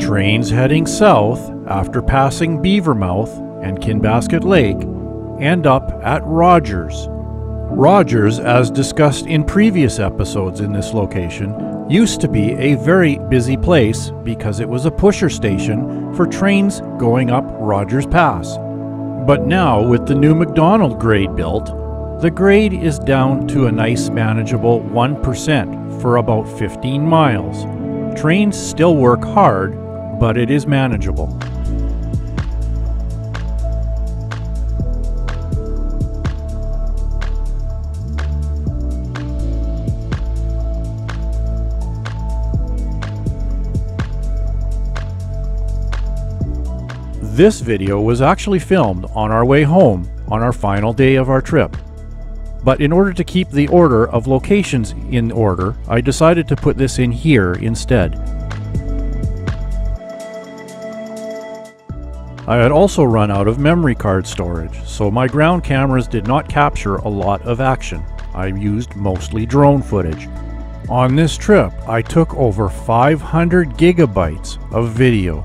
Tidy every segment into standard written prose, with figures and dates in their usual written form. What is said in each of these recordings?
Trains heading south after passing Beavermouth and Kinbasket Lake end up at Rogers. Rogers, as discussed in previous episodes in this location, used to be a very busy place because it was a pusher station for trains going up Rogers Pass. But now, with the new McDonald grade built, the grade is down to a nice manageable 1% for about 15 miles. Trains still work hard, but it is manageable. This video was actually filmed on our way home on our final day of our trip. But in order to keep the order of locations in order, I decided to put this in here instead. I had also run out of memory card storage, so my ground cameras did not capture a lot of action. I used mostly drone footage. On this trip, I took over 500 gigabytes of video.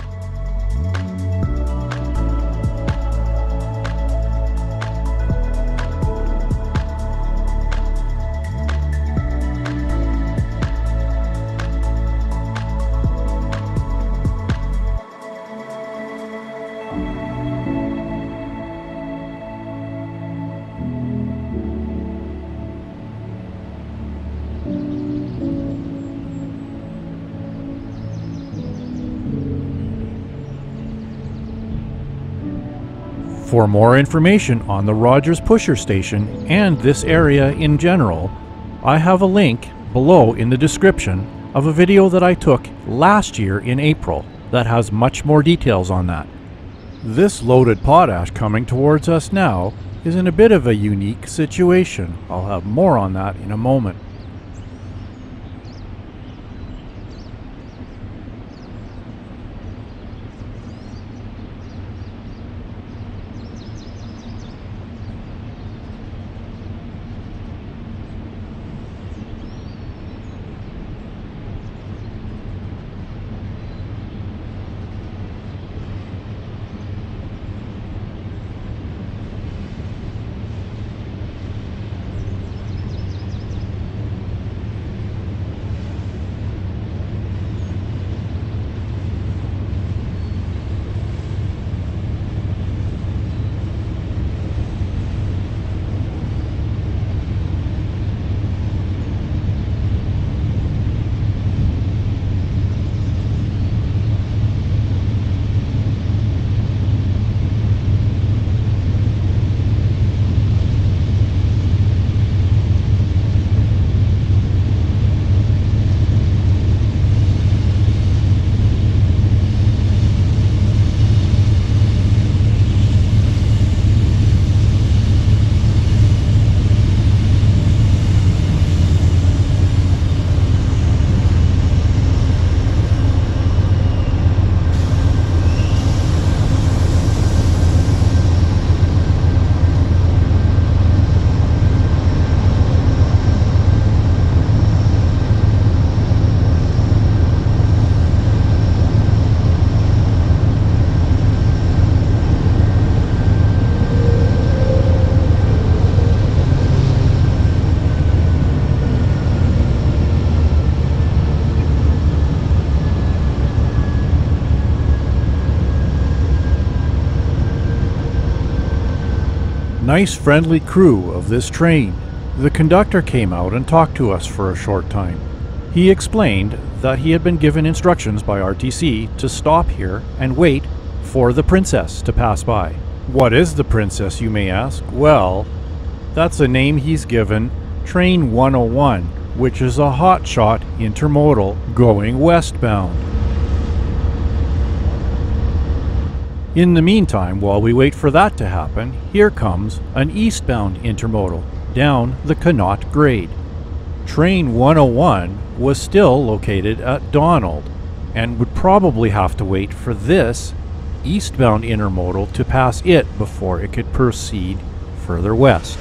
For more information on the Rogers Pusher Station and this area in general, I have a link below in the description of a video that I took last year in April that has much more details on that. This loaded potash coming towards us now is in a bit of a unique situation. I'll have more on that in a moment. Nice friendly crew of this train. The conductor came out and talked to us for a short time. He explained that he had been given instructions by RTC to stop here and wait for the Princess to pass by. What is the Princess, you may ask? Well, that's a name he's given Train 101, which is a hotshot intermodal going westbound. In the meantime, while we wait for that to happen, here comes an eastbound intermodal down the Connaught grade. Train 101 was still located at Donald and would probably have to wait for this eastbound intermodal to pass it before it could proceed further west.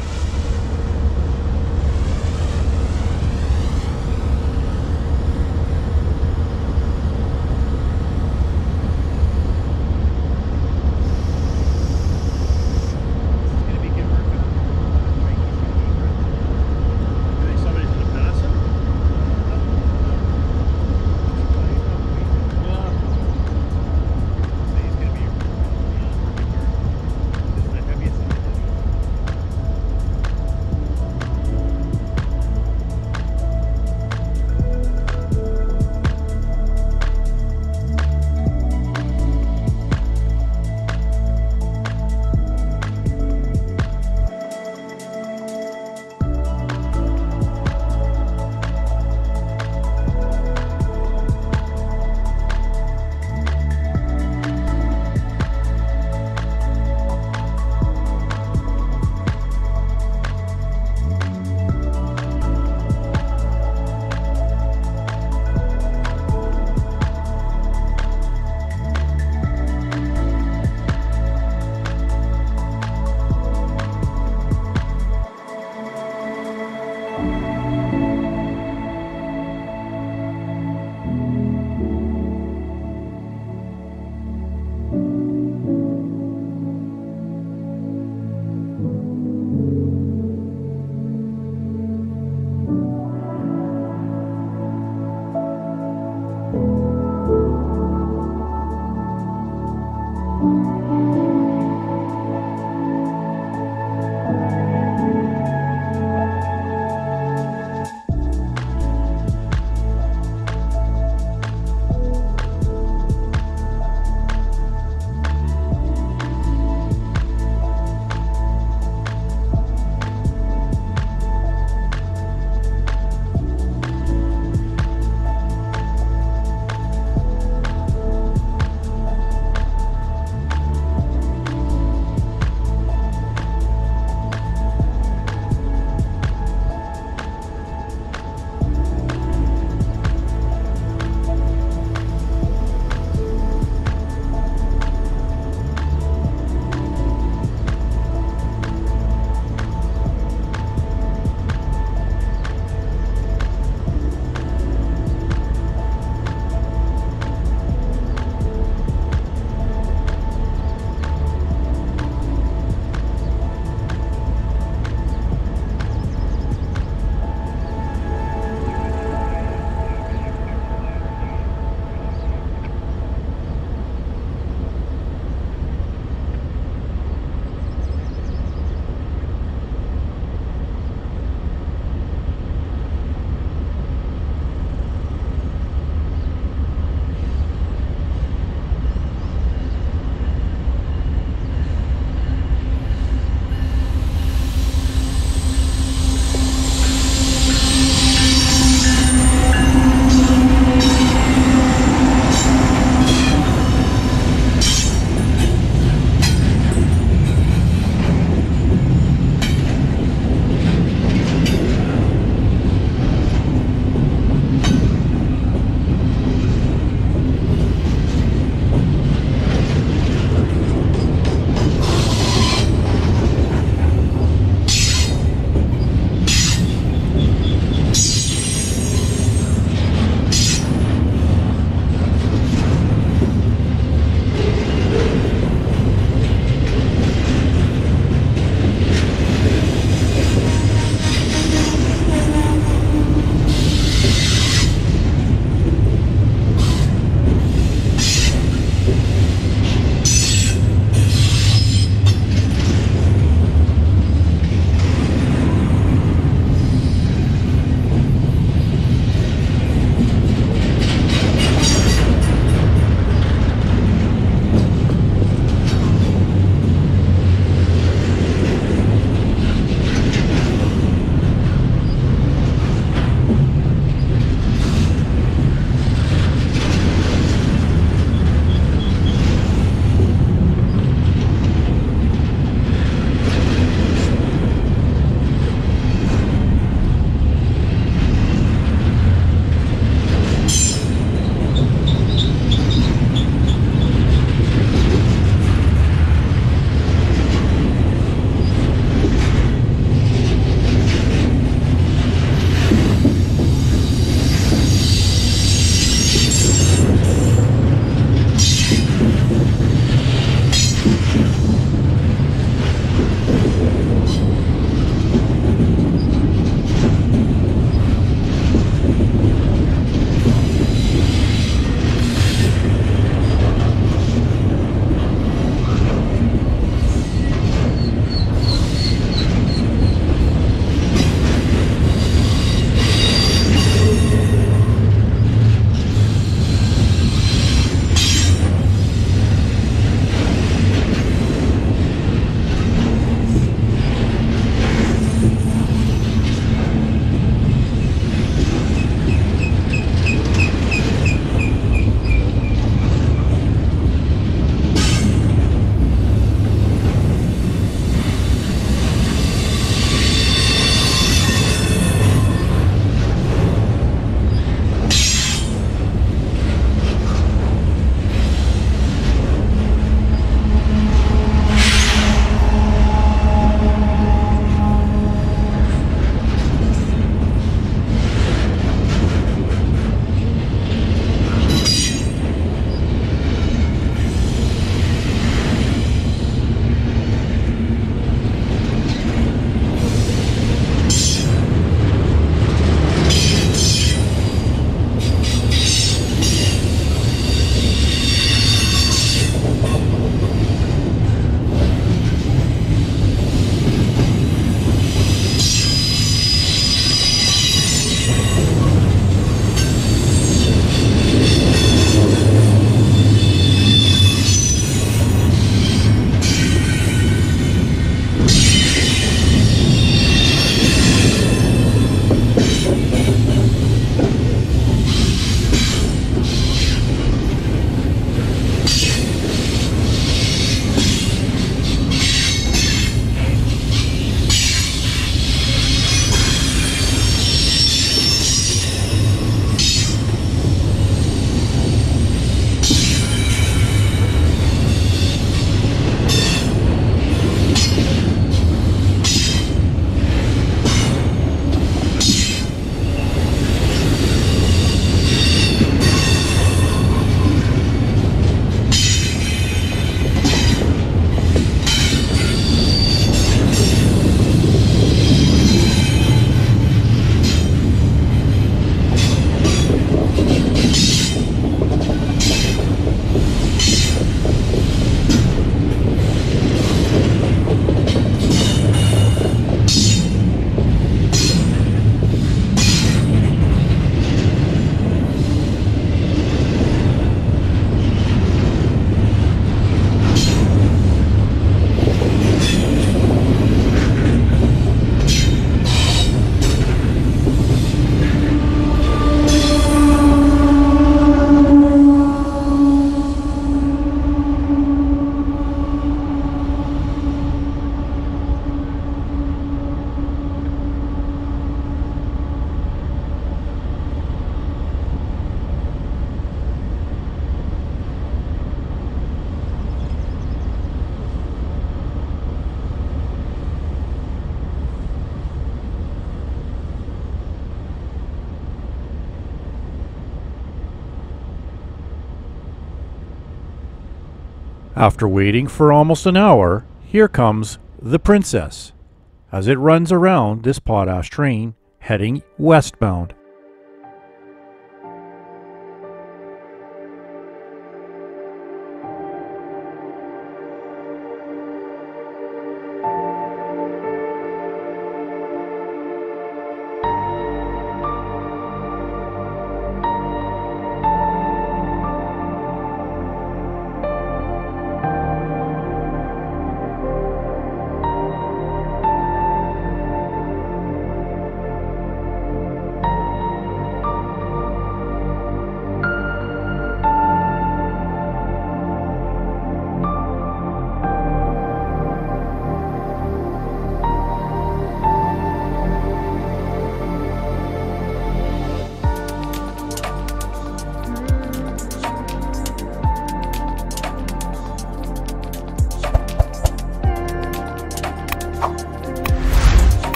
After waiting for almost an hour, here comes the Princess as it runs around this potash train heading westbound.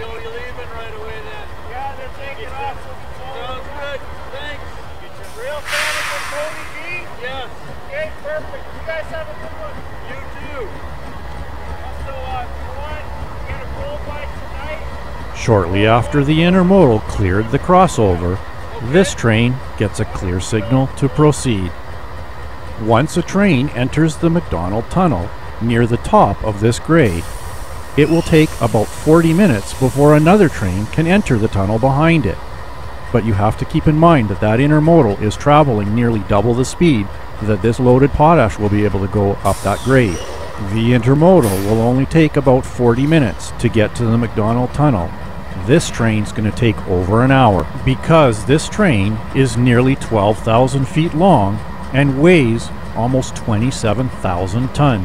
you leaving right away then? Yeah, they're taking off. Sounds good. Thanks. Real fan of the Tony G? Yes. Okay, perfect. You guys have a good one. You too. So, you want to get a roll by tonight? Shortly after the intermodal cleared the crossover, this train gets a clear signal to proceed. Once a train enters the McDonald Tunnel near the top of this grade, it will take about 40 minutes before another train can enter the tunnel behind it. But you have to keep in mind that that intermodal is traveling nearly double the speed that this loaded potash will be able to go up that grade. The intermodal will only take about 40 minutes to get to the McDonald Tunnel. This train's going to take over an hour because this train is nearly 12,000 feet long and weighs almost 27,000 tons.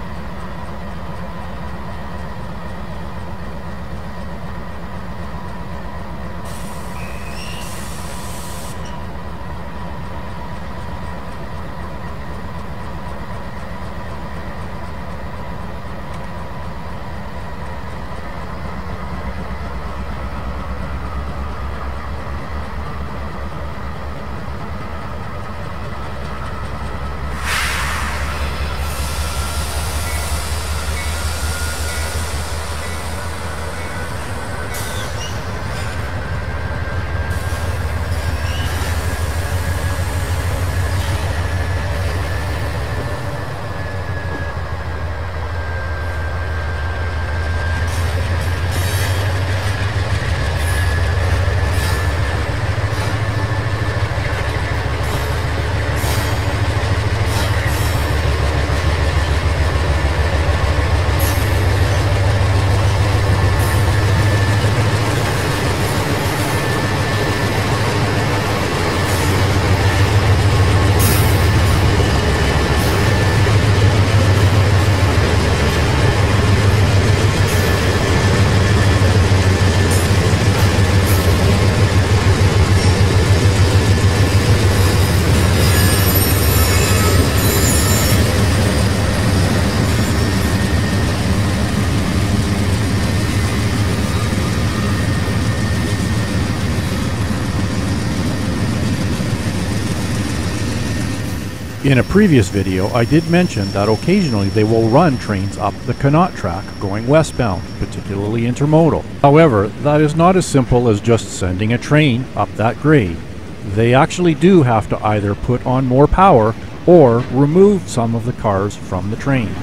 In a previous video, I did mention that occasionally they will run trains up the Connaught track going westbound, particularly intermodal. However, that is not as simple as just sending a train up that grade. They actually do have to either put on more power or remove some of the cars from the train.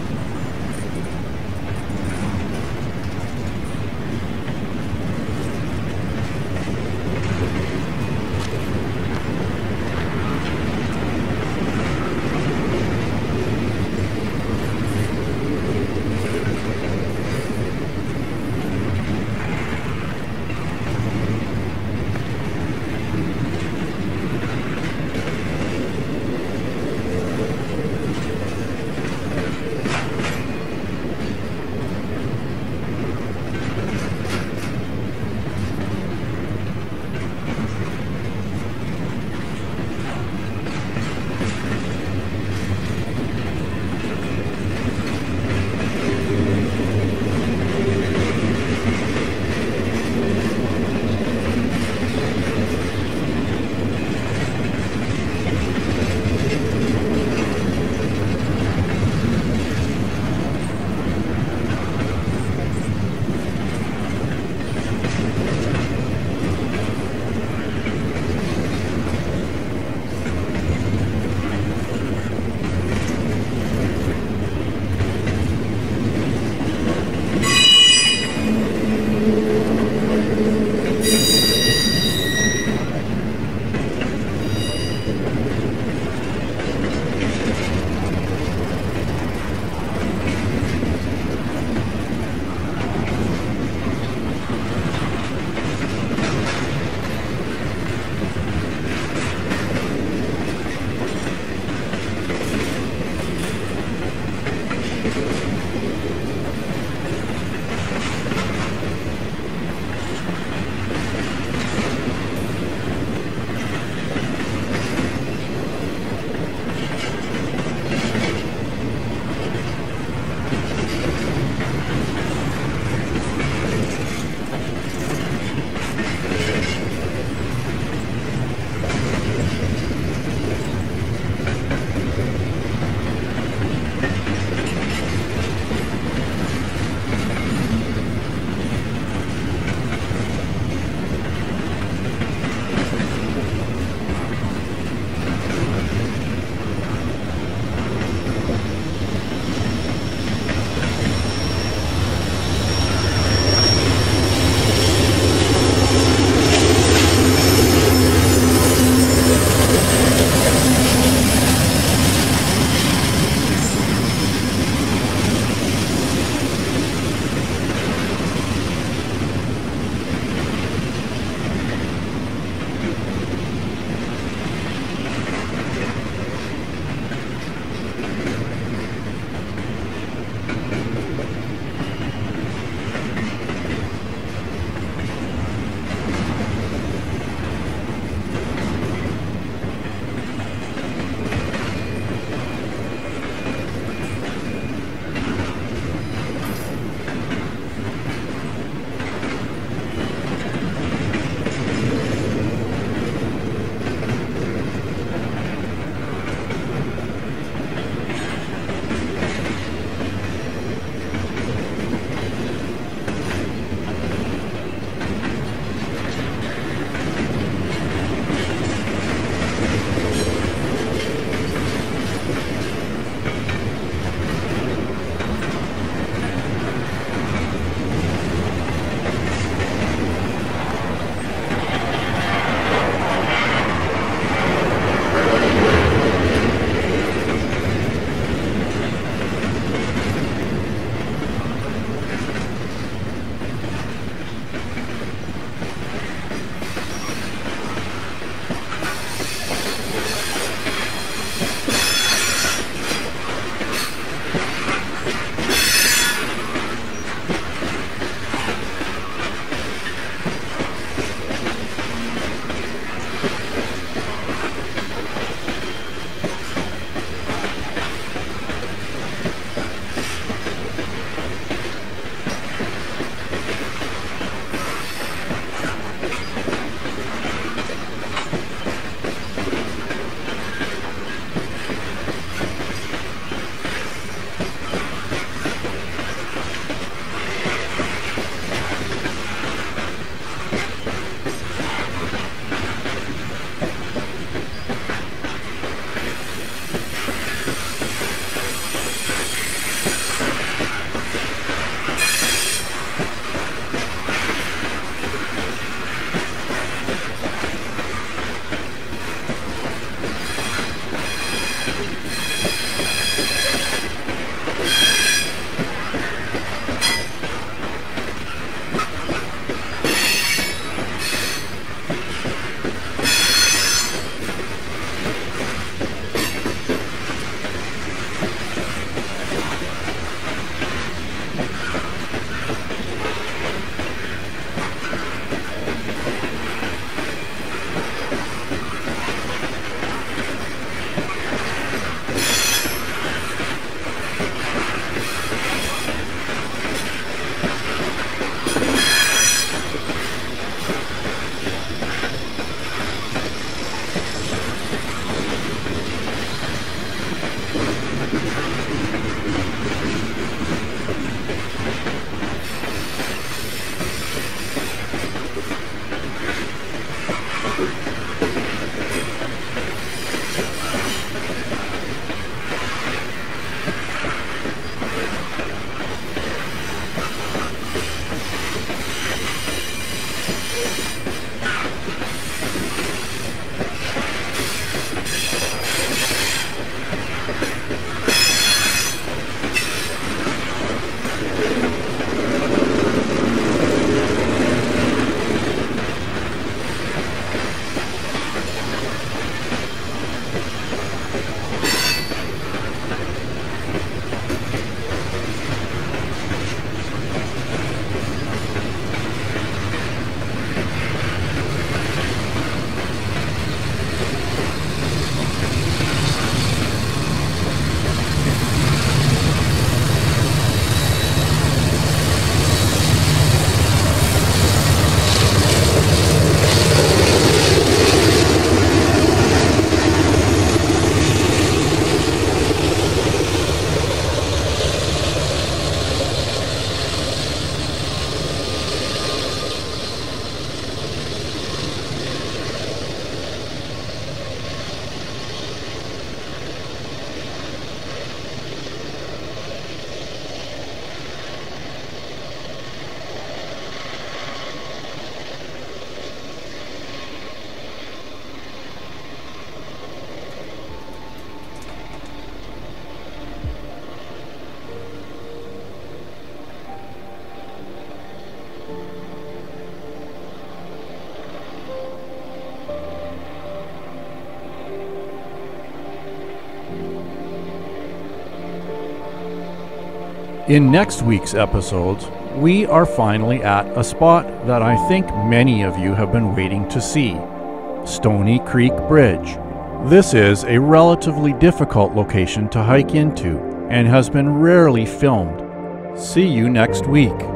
In next week's episodes, we are finally at a spot that I think many of you have been waiting to see, Stony Creek Bridge. This is a relatively difficult location to hike into and has been rarely filmed. See you next week.